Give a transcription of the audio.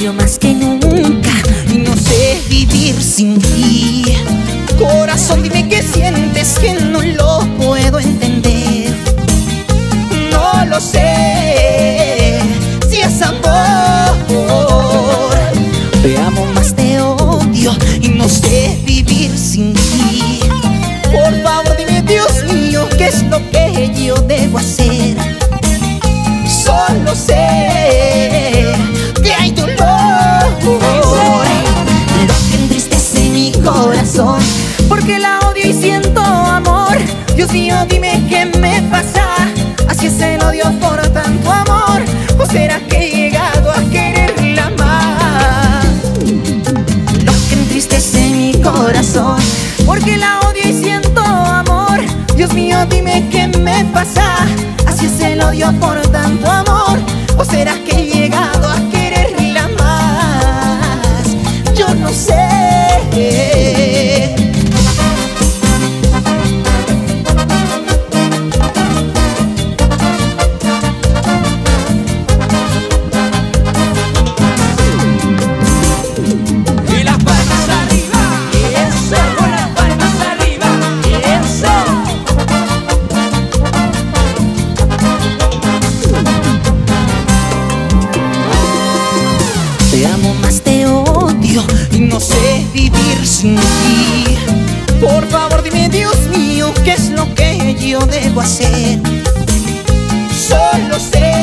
odio más que nunca y no sé vivir sin ti. Corazón, dime qué sientes que no lo puedo entender. No lo sé si es amor. Te amo más, te odio y no sé vivir sin ti. Por favor dime, Dios mío, qué es lo que yo debo hacer. Solo sé que hay dolor, lo que entristece mi corazón, porque la odio y siento amor. Dios mío, dime qué me pasa. Así es el odio por tanto amor, ¿o será que he llegado a quererla más? Lo que entristece mi corazón, porque la odio y siento amor. Dios mío, dime qué me pasa. Así es el odio por tanto amor, ¿o será que he llegado a quererla más? Yo no sé. Te amo más, te odio y no sé vivir sin ti. Por favor dime, Dios mío, qué es lo que yo debo hacer. Solo sé